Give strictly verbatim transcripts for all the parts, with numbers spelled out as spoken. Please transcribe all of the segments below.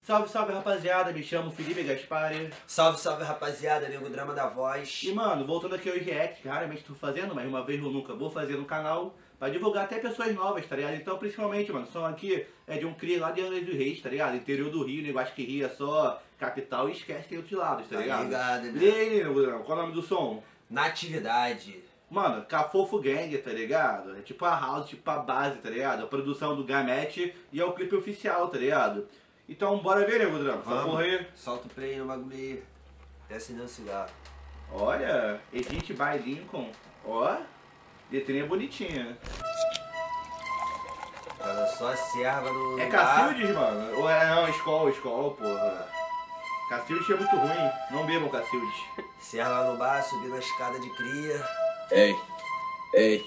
Salve, salve, rapaziada, me chamo Felipe Gaspari. Salve, salve, rapaziada, Nego Drama da Voz. E, mano, voltando aqui ao react, que raramente tô fazendo, mas uma vez eu nunca vou fazer no canal, pra divulgar até pessoas novas, tá ligado? Então, principalmente, mano, são aqui é de um cria lá de Angra dos Reis, tá ligado? Interior do Rio, negócio que Rio é só capital e esquece tem outros lados, tá ligado? Tá ligado, né? E aí, Nego Drama, qual é o nome do som? Natividade. Mano, Cafofo Gang, tá ligado? É tipo a house, tipo a base, tá ligado? A produção do Gamete e é o clipe oficial, tá ligado? Então bora ver, Nego Drama, essa porra aí. Solta o play no bagulho aí. Até acendendo cigarro. Olha, Edit by Lincoln. Ó, letrinha bonitinha. Olha só a serva no. É Cacildes, mano? Ou é não, Skol, Skol, porra. Cacildes é muito ruim, não bebam Cacildes. Serva lá no bar, subindo a escada de cria. Ei, ei.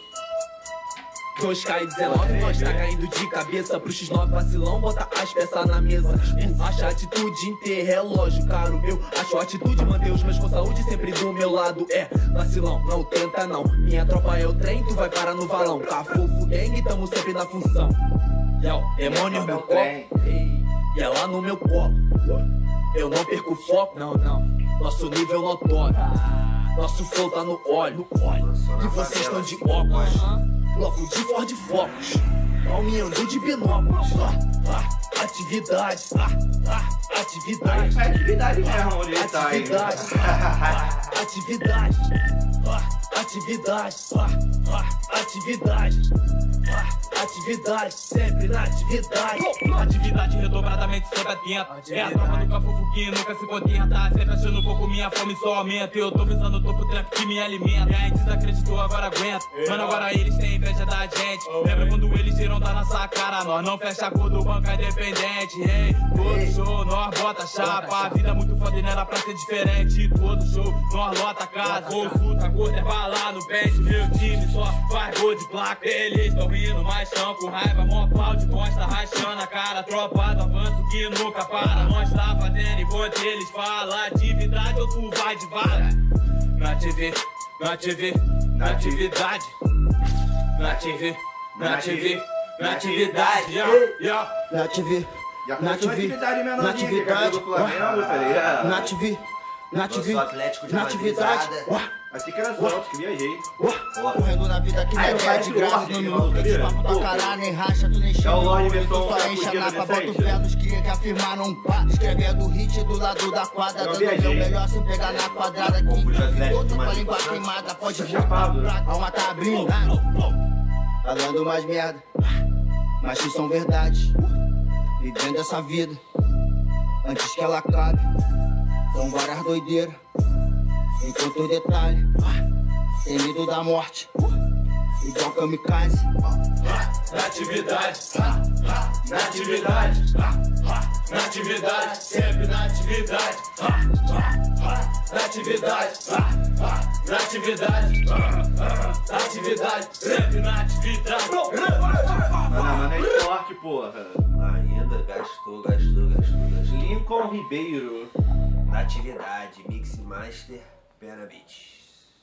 dois K e dezenove, nós tá caindo de cabeça pro X nove vacilão, bota as peças na mesa. Acha a atitude em ter relógio caro meu. Acho a atitude manter os meus com saúde sempre do meu lado. É, vacilão, não tenta não. Minha tropa é o trem, tu vai parar no valão. Cafofo Gang, tamo sempre na função. Yo, demônio no copo, e é lá no meu colo. Eu não perco o foco, não, não. Nosso nível notório. Nosso flow tá no óleo. E vocês estão de óculos. Bloco de Ford Focus, palmeando de binóculos. Ah, ah, atividade, ah, ah, atividade. É atividade mesmo, onde ele tá aí. Atividade, ah, ah, atividade, ah, atividade, ah, ah, atividade, ah, atividade, sempre na atividade. Atividade redobradamente sempre atento. É a tropa do Cafofo que nunca se contenta. Sempre achando pouco, minha fome só aumenta. Eu tô visando o topo trampo que me alimenta. E a gente desacreditou, agora aguenta. Mano, agora eles têm inveja da gente. Lembra quando eles tiram da nossa cara? Nós não fecha a cor do banco, é dependente. Hey, todo show, nós bota chapa. A vida é muito foda e não era pra ser diferente. Todo show, nós lota a casa. Ou fruta, cor, é bala no pé de meu time. Só faz gol de placa. Eles tão rindo, mas tão com raiva. Mó aplaude, consta rachando a cara. Tropa do avanço que nunca para. Nós tá fazendo enquanto eles falam. Atividade ou tu vai de vara? Na T V, na T V, na atividade. Na T V, na T V, na atividade. Yeah, yeah. Na T V, Já na começou T a V, atividade na menorzinha, atividade, do Flamengo, tá ligado? na T V, na T V, Eu sou atlético de na atividade. madrizada. Uá, Achei que era só, que viajei. uá, correndo na vida que Ai, não eu é faço de graça, Lorde, no irmão, minuto de sabia? papo pra Pô, caralho, nem racha, tu nem É o chama. Lorde Tu versão só enche Caputino a napa, bota o decente. fé nos cria que afirmaram um pá. Escreve é do hit do lado da quadra, Eu dando meu viajei. melhor sem pegar na quadrada. Quem Confundi atlético todo de com a madrizada. língua queimada, pode Tá chapado. botar pra alma tá abrindo. Falando mais merda, mas que são verdades. Vivendo essa vida antes que ela acabe. São várias doideiras, enquanto o detalhe tem medo da morte, igual kamikaze. Na atividade, na atividade, na atividade, sempre na atividade, na atividade, na atividade, na atividade, sempre na atividade. Mano, mano, é esporte, porra. Ainda gastou, gastou, gastou, gastou. Lincoln Ribeiro. Natividade, Mix Master, Pena Beats.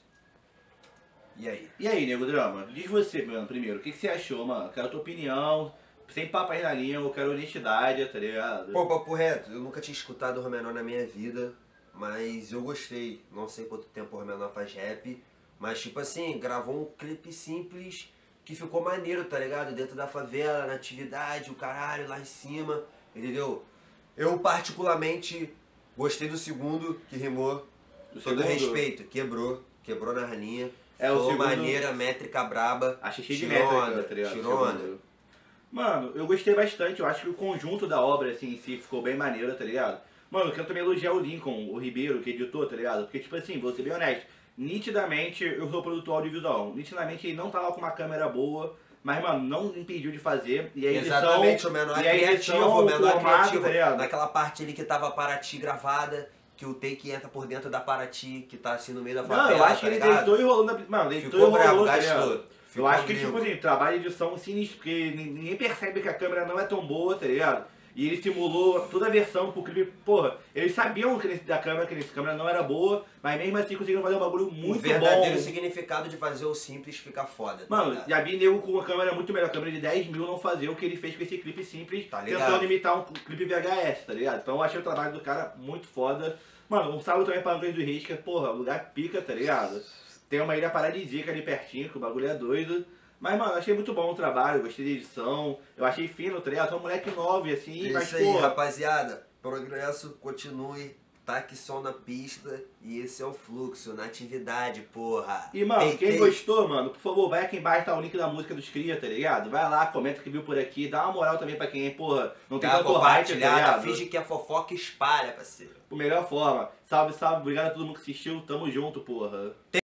E aí? E aí, Nego Drama? Diz você, mano, primeiro, o que, que você achou, mano? Quero a tua opinião, sem papo aí na linha, eu quero honestidade, tá ligado? Pô, papo reto, eu nunca tinha escutado o Romenor na minha vida, mas eu gostei. Não sei quanto tempo o Romenor faz rap, mas tipo assim, gravou um clipe simples que ficou maneiro, tá ligado? Dentro da favela, na atividade, o caralho, lá em cima, entendeu? Eu particularmente gostei do segundo, que rimou. O Todo segundo- respeito, quebrou, quebrou na raninha. É, o Flow segundo- maneira, métrica braba. Achei cheio de tirou métrica, onda, tá ligado? tirou onda. Segundo. Mano, eu gostei bastante, eu acho que o conjunto da obra, assim, em si, ficou bem maneiro, tá ligado? Mano, eu quero também elogiar o Lincoln, o Ribeiro, que editou, tá ligado? Porque, tipo assim, vou ser bem honesto, nitidamente eu sou produtor audiovisual, nitidamente ele não tá lá com uma câmera boa, mas, mano, não impediu de fazer, e a edição... Exatamente, o menor e é a criativo, edição, o menor é formato, criativo. tá ligado? Naquela parte ali que tava Paraty gravada, que o take entra por dentro da Paraty, que tá assim no meio da favela, Não, eu acho que tá ele ligado? deitou e rolou na... Mano, deitou Ficou e brabo, rolou, tá gastou. ligado? Eu Ficou acho que, gringo. tipo assim, trabalho de edição sinistro, porque ninguém percebe que a câmera não é tão boa, tá ligado? E ele simulou toda a versão pro clipe, porra, eles sabiam que nesse, da câmera, que nesse câmera não era boa, mas mesmo assim conseguiram fazer um bagulho muito o verdadeiro bom. significado de fazer o simples ficar foda. Tá Mano, ligado? já vi nego com uma câmera muito melhor, câmera de dez mil não fazer o que ele fez com esse clipe simples, Tá ligado? tentando imitar um clipe V H S, tá ligado? Então eu achei o trabalho do cara muito foda. Mano, um salve também para Angra do Reis, que é, porra, lugar pica, tá ligado? Tem uma ilha paradisíaca ali pertinho, que o bagulho é doido. Mas, mano, eu achei muito bom o trabalho, gostei da edição, eu achei fino, tá ligado? Sou um moleque nove, assim, É mas, isso aí, porra, rapaziada. Progresso continue, taque som na pista e esse é o fluxo, na atividade, porra. E, mano, Ei, quem ei. gostou, mano, por favor, vai aqui embaixo, tá o link da música dos Cria, tá ligado? Vai lá, comenta que viu por aqui, dá uma moral também pra quem, porra, não tem Dá tanto hype, tá compartilhada, ligado? finge que a fofoca espalha, parceiro. Por melhor forma. Salve, salve, obrigado a todo mundo que assistiu, tamo junto, porra.